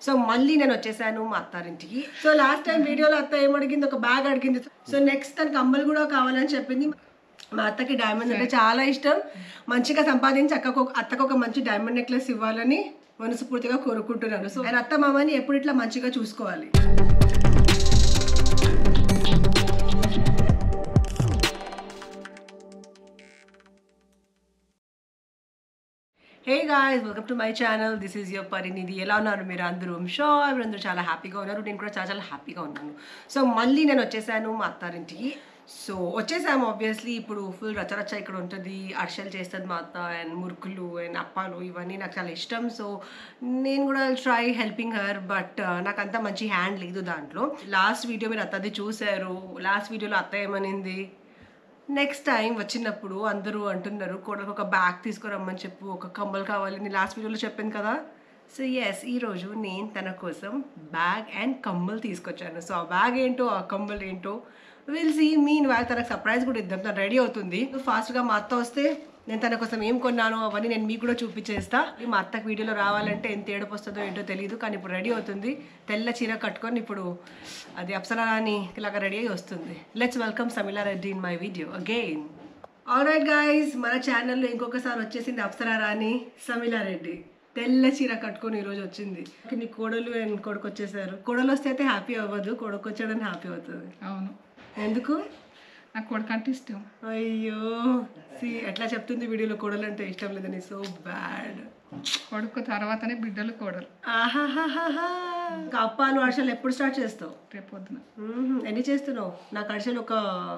So మళ్ళీ నేను వచ్చేసాను మా అత్తారింటికి. సో లాస్ట్ టైం వీడియోలో అత్త ఏమడిగింది, ఒక బ్యాగ్ అడిగింది. సో నెక్స్ట్ తనకి కమ్మలు కూడా కావాలని చెప్పింది. మా అత్తకి డైమండ్ అంటే చాలా ఇష్టం. మంచిగా సంపాదించి అత్తకు ఒక మంచి డైమండ్ నెక్లెస్ ఇవ్వాలని మనస్ఫూర్తిగా కోరుకుంటున్నాను. సో ఆయన అత్త మామని ఎప్పుడు ఇట్లా మంచిగా చూసుకోవాలి. Hey guys, welcome to my channel. This is your Parinidhi. ఎలా ఉన్నారు మీరు అందరూ? అందరూ చాలా హ్యాపీగా ఉన్నారు. నేను కూడా చాలా చాలా హ్యాపీగా ఉన్నాను. సో మళ్ళీ నేను వచ్చేసాను మా అత్తారింటికి. సో వచ్చేసాము ఆబ్వియస్లీ. ఇప్పుడు ఫుల్ రచ్చరచ్చ ఇక్కడ ఉంటుంది. అర్షలు చేస్తుంది మా అత్త, అండ్ మురుకులు అండ్ అప్పాలు ఇవన్నీ నాకు చాలా ఇష్టం. సో నేను కూడా ట్రై హెల్పింగ్ హర్, బట్ నాకు అంత మంచి హ్యాండ్ లేదు దాంట్లో. లాస్ట్ వీడియో మీరు అత్తది చూశారు. లాస్ట్ వీడియోలో అత్త ఏమనింది, నెక్స్ట్ టైం వచ్చినప్పుడు అందరూ అంటున్నారు కోడలకు ఒక బ్యాగ్ తీసుకురమ్మని చెప్పు, ఒక కమ్మలు కావాలి. నేను లాస్ట్ వీడియోలో చెప్పాను కదా. సో ఎస్, ఈరోజు నేను తన కోసం బ్యాగ్ అండ్ కమ్మలు తీసుకొచ్చాను. సో ఆ బ్యాగ్ ఏంటో, ఆ కమ్మలు ఏంటో విల్ సీ. మీన్ వాళ్ళు తనకు సర్ప్రైజ్ కూడా ఇద్దాం. తను రెడీ అవుతుంది. ఫాస్ట్గా మా అత్త వస్తే నేను తన కోసం ఏం కొన్నానో అవన్నీ నేను మీకు కూడా చూపించేస్తా. మా అత్తకు వీడియోలో రావాలంటే ఎంత ఏడుపు వస్తుందో ఏంటో తెలియదు, కానీ ఇప్పుడు రెడీ అవుతుంది. తెల్ల చీర కట్టుకొని ఇప్పుడు అది అప్సరా రాణి ఇలాగా రెడీ అయ్యి వస్తుంది. Let's welcome Sameela Reddy in my video again. Alright guys, మన ఛానల్లో ఇంకొకసారి వచ్చేసింది అప్సరా రాణి సమీలా రెడ్డి. తెల్ల చీర కట్టుకొని ఈరోజు వచ్చింది. నీ కోడలు అండ్ కొడుకు వచ్చేసారు. కోడలు వస్తే అయితే హ్యాపీ అవ్వదు, కొడుకు వచ్చాడని హ్యాపీ అవుతుంది. అవును. ఎందుకు? నాకు కొడుకు అంటే ఇష్టం. అయ్యో, ఎట్లా చెప్తుంది వీడియోలో కోడలు అంటే ఇష్టం లేదని. So bad. కొడుకు తర్వాతనే బిడ్డలు కోడలు. ఆహాహాహా. అప్పాలు అర్షలు ఎప్పుడు స్టార్ట్ చేస్తావు? రేపు పొద్దున. ఎన్ని చేస్తున్నావు? నాకు అర్షలు ఒక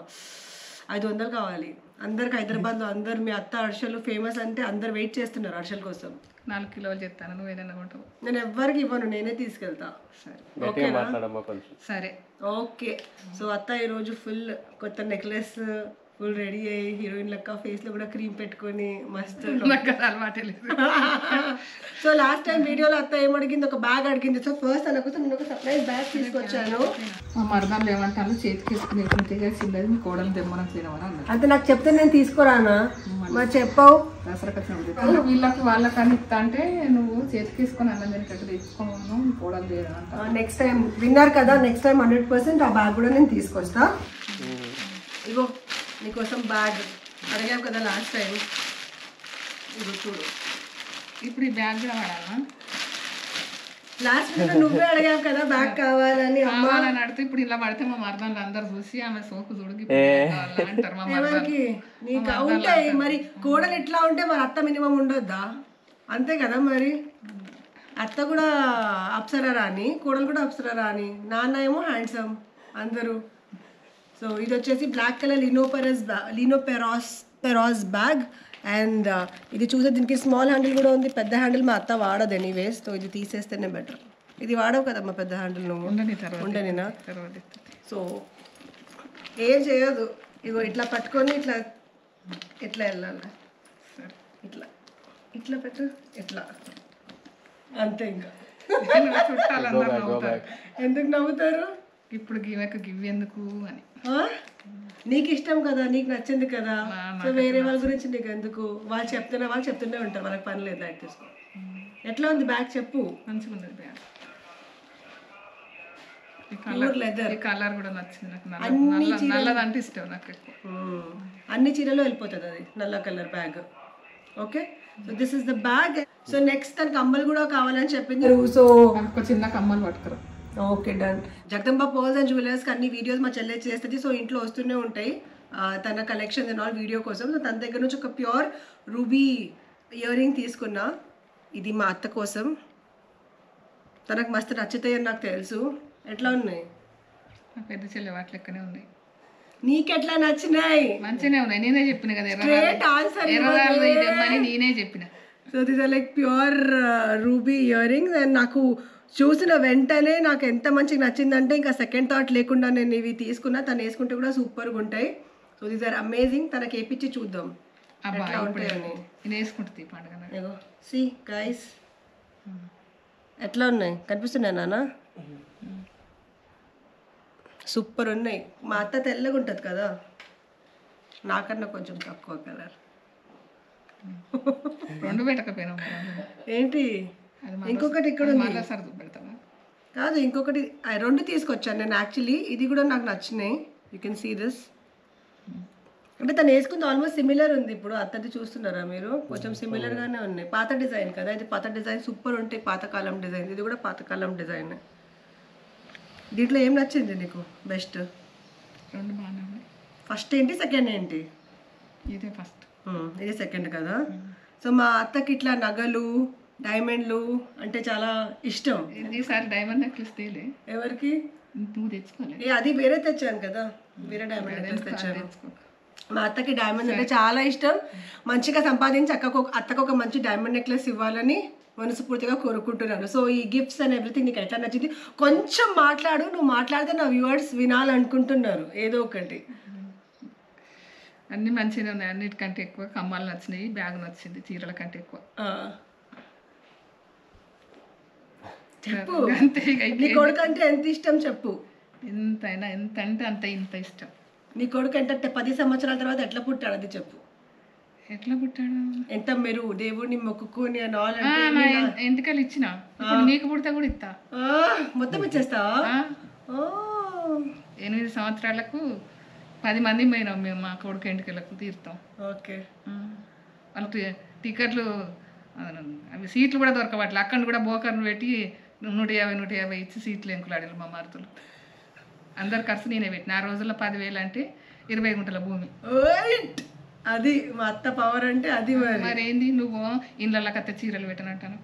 500 కావాలి. అందరికి హైదరాబాద్లో అందరు మీ అత్త అర్షలు ఫేమస్ అంటే అందరు వెయిట్ చేస్తున్నారు అర్షల కోసం. 4 కిలోలు చెప్తాను, నువ్వు ఏదైనా కొంటావు. నేను ఎవ్వరికి ఇవ్వను, నేనే తీసుకెళ్తా. సరే, ఓకేనా? సరే, ఓకే. సో అత్త ఈరోజు ఫుల్ కొత్త నెక్లెస్, ఫుల్ రెడీ అయ్యి హీరోయిన్ లెక్క, ఫేస్ లో కూడా క్రీమ్ పెట్టుకొని మస్తు. అలవాటే లేదు. సో లాస్ట్ టైం వీడియోలో అత్త ఏమడిగింది, ఒక బ్యాగ్ అడిగింది. సో ఫస్ట్ తన కోసం నేను ఒక సర్ప్రైజ్ బ్యాగ్ తీసుకొచ్చాను. మా మరదాలు ఏమంటాను, చేతికి వేసుకుని చిన్నది మీ కోడలు దెమ్మనం తినమని అన్నారు. అంటే నాకు చెప్తే నేను తీసుకురానా? మరి చెప్పావు. దసరా వీళ్ళకి వాళ్ళకని ఇస్తా అంటే నువ్వు చేతికి వేసుకొని అన్నం తినకట్టు తెచ్చుకోను, కోడలు తీయడం. నెక్స్ట్ టైం విన్నారు కదా, నెక్స్ట్ టైం 100% ఆ బ్యాగ్ కూడా నేను తీసుకొస్తా. ఇగో నీకోసం బ్యాగ్ అడిగావు కదా లాస్ట్ టైం. ఇగో చూడు. ఇప్పుడు ఈ బ్యాగ్ కూడా వాడాలా? లాస్ట్ వీడియో నువ్వే అడిగావు కదా బ్యాగ్ కావాలని. అమ్మాలని అడితే ఇప్పుడు ఇలా పడితే మా మరదాలు అందరు చూసి ఆమె సోకు చూడకి అంటారు. మా మరదాలు నీకు ఉంటాయి మరి. కోడలు ఎట్లా ఉంటే మరి అత్త మినిమం ఉండొద్దా? అంతే కదా మరి. అత్త కూడా అప్సరా రాణి, కోడలు కూడా అప్సరా రాణి, నాన్న ఏమో హ్యాండ్సమ్ అందరూ. సో ఇది వచ్చేసి black colour Lino Perros bag. And ఇది చూసే దీనికి స్మాల్ హ్యాండిల్ కూడా ఉంది, పెద్ద హ్యాండిల్ మా అత్త వాడదు ఎనీవేస్. సో ఇది తీసేస్తేనే బెటర్. ఇది వాడవు కదా మా పెద్ద హ్యాండిల్ నువ్వు. ఉండనినా? సో ఏం చేయదు. ఇగో ఇట్లా పట్టుకొని ఇట్లా ఇట్లా వెళ్ళాలి. ఇట్లా ఇట్లా పెట్టు, ఇట్లా అంతే. ఇంకా ఎందుకు నవ్వుతారు? ఇప్పుడు గివ్ ఎందుకు అని. నీకు ఇష్టం కదా, నీకు నచ్చింది కదా. సో వేరే వాళ్ళ గురించి నీకు ఎందుకు? వాళ్ళు చెప్తూనే ఉంటారు, వాళ్ళకి పని లేదు. యాక్ట్ చేసుకో. ఎట్లా ఉంది బ్యాగ్ చెప్పు. మంచిగా ఉంది బ్యాగ్. లెదర్ కలర్ కూడా నచ్చింది నాకు. నల్లదంటే ఇష్టం నాకు ఎక్కువ. అన్ని చీరలో వెళ్ళిపోతుంది అది నల్ల colour bag. Okay, so this is the bag. So next తనకి కమ్మలు కూడా కావాలని చెప్పింది. సో ఒక చిన్న కమ్మలు పట్టుకురా. Okay, done. Jagadamba pearls and జ్యువెలర్స్కి అన్ని వీడియోస్ మా చెల్లె చేస్తుంది. సో ఇంట్లో వస్తూనే ఉంటాయి తన కలెక్షన్స్ అండ్ ఆల్ వీడియో కోసం. సో తన దగ్గర నుంచి ఒక ప్యూర్ రూబీ ఇయర్ రింగ్ తీసుకున్నా. ఇది మా అత్త కోసం. తనకు మస్తు నచ్చుతాయని నాకు తెలుసు. ఎట్లా ఉన్నాయి? పెద్ద చెల్లె వాటి లెక్కనే ఉన్నాయి. నీకెట్లా నచ్చినాయి? మంచిగానే ఉన్నాయి. నేనే చెప్పిన కదా నేనే చెప్పిన. So these are like pure ruby ear rings. And నాకు చూసిన వెంటనే నాకు ఎంత మంచిగా నచ్చిందంటే ఇంకా సెకండ్ థాట్ లేకుండా నేను ఇవి తీసుకున్నా. తను వేసుకుంటే కూడా సూపర్గా ఉంటాయి. So these are amazing. తనకి వేపించి చూద్దాం ఎట్లా ఉంటాయని. వేసుకుంటుంది పండుగ. సి గైస్ ఎట్లా ఉన్నాయి, కనిపిస్తున్నాయి నాన్న? సూపర్ ఉన్నాయి. మా అత్త తెల్లగా ఉంటుంది కదా, నాకన్నా కొంచెం తక్కువ కలర్. రెండు పెట్టకపోయినా ఏంటి ఇంకొకటి ఇక్కడ ఉంది. సర్దు పెడతావా? కాదు ఇంకొకటి 2 తీసుకొచ్చాను నేను యాక్చువల్లీ. ఇది కూడా నాకు నచ్చినాయి. You can see this. అంటే తను వేసుకుంది ఆల్మోస్ట్ సిమిలర్ ఉంది. ఇప్పుడు అత్తది చూస్తున్నారా మీరు? కొంచెం సిమిలర్గానే ఉన్నాయి. పాత డిజైన్ కదా ఇది. పాత డిజైన్ సూపర్ ఉంటాయి, పాతకాలం డిజైన్. ఇది కూడా పాతకాలం డిజైన్. దీంట్లో ఏం నచ్చింది నీకు బెస్ట్? 2 బాగానే ఉన్నాయి. ఫస్ట్ ఏంటి, సెకండ్ ఏంటి? ఇదే ఫస్ట్. ఇది సెకండ్ కదా. సో మా అత్తకి ఇట్లా నగలు, డైమండ్లు అంటే చాలా ఇష్టం. ఈసారి డైమండ్ నెక్లెస్ తేలే. ఎవరికి? నువ్వు తెచ్చుకోలే. అది వేరే తెచ్చాను కదా, వేరే డైమండ్ నెక్లెస్ తెచ్చాను. తెచ్చుకో. మా అత్తకి డైమండ్ అంటే చాలా ఇష్టం. మంచిగా సంపాదించి అత్తకు ఒక మంచి డైమండ్ నెక్లెస్ ఇవ్వాలని మనస్ఫూర్తిగా కోరుకుంటున్నాను. సో ఈ గిఫ్ట్స్ అండ్ ఎవ్రీథింగ్ నీకు ఎట్లా నచ్చింది? కొంచెం మాట్లాడు. నువ్వు మాట్లాడితే నా వ్యూవర్స్ వినాలనుకుంటున్నారు ఏదో ఒకటి. అన్ని మంచిగా ఉన్నాయి. అన్నిటికంటే ఎక్కువ కమ్మాలు నచ్చినాయి, బ్యాగ్ నచ్చింది, చీరల కంటే ఎక్కువ. చెప్పు. అంతే. నీ కొడుకు అంటే ఎంత ఇష్టం చెప్పు. ఎంతైనా ఎంత అంటే అంత ఇంత ఇష్టం. నీ కొడుకు అంటే 10 సంవత్సరాల తర్వాత ఎట్లా పుట్టాడు అది చెప్పు. ఎట్లా పుట్టాడు? ఎంత మీరు దేవుడిని మొక్కుకొని ఎంతకలు ఇచ్చిన నీకు పుడితే కూడా ఇస్తా. మొత్తం ఇచ్చేస్తావా? 8 సంవత్సరాలకు 10 మంది పోయినాం మేము మా కొడుకు ఎంటికలకు తీరుతాం. ఓకే. వాళ్ళకి టికెట్లు అవి సీట్లు కూడా దొరకబట్లే. అక్కడ కూడా బోకర్ను పెట్టి 150 ఇచ్చి సీట్లు ఎంకులాడారు మా మారుతులు. అందరి ఖర్చు నేనే పెట్టిన. ఆ రోజుల్లో 10,000 అంటే 20 గుంటల భూమి. అది మా అత్త పవర్ అంటే అది. మరి ఏంది నువ్వు ఇళ్ళకి అత్త చీరలు పెట్టనంటాను?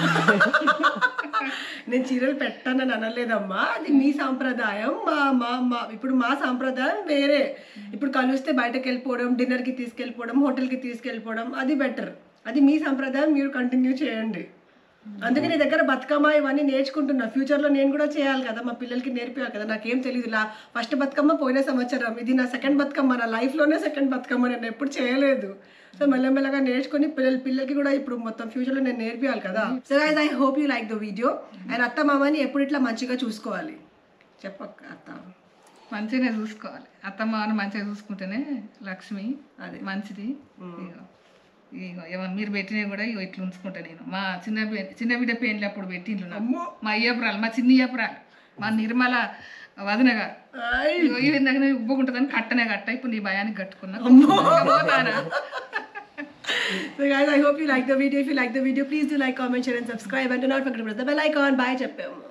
నేను చీరలు పెట్టానని అనలేదమ్మా. అది మీ సాంప్రదాయం. ఇప్పుడు మా సాంప్రదాయం వేరే. ఇప్పుడు కలిస్తే బయటకు వెళ్ళిపోవడం, డిన్నర్కి తీసుకెళ్ళిపోవడం, హోటల్కి తీసుకెళ్ళిపోవడం అది బెటర్. అది మీ సాంప్రదాయం, మీరు కంటిన్యూ చేయండి. అందుకే నీ దగ్గర బతుకమ్మ ఇవన్నీ నేర్చుకుంటున్నా. ఫ్యూచర్లో నేను కూడా చేయాలి కదా, మా పిల్లలకి నేర్పించాలి కదా. నాకేం తెలియదు. ఫస్ట్ బతుకమ్మ పోయిన సంవత్సరం, ఇది నా సెకండ్ బతుకమ్మ. నా లైఫ్లోనే సెకండ్ బతుకమ్మ. నేను ఎప్పుడు చేయలేదు. సో మెల్లమెల్లగా నేర్చుకుని పిల్లలకి కూడా ఇప్పుడు మొత్తం ఫ్యూచర్లో నేను నేర్పించాలి కదా. So guys, I hope you like the video. And అత్త మామని ఎప్పుడు ఇట్లా మంచిగా చూసుకోవాలి చెప్పక్క. అత్త మంచిగానే చూసుకోవాలి. అత్తమ్మని మంచిగా చూసుకుంటేనే లక్ష్మి అది మంచిది. మీరు పెట్టినవి కూడా ఇట్లా ఉంచుకుంటా నేను. మా చిన్న బిడ్డ పెళ్ళి అప్పుడు పెట్టిండ్రు నాకు. మా అయ్యపురాలు, మా చిన్న అయ్యపురాలు, మా నిర్మల వదిన గారు ఈ విధంగా ఉబ్బుకుంటుందని కట్టనే కట్ట. ఇప్పుడు నీ భయానికి కట్టుకున్నా. So guys, I hope you like the video. If you like the video, please do like, comment, share and subscribe. And do not forget to press the bell icon. Bye చెప్పాము.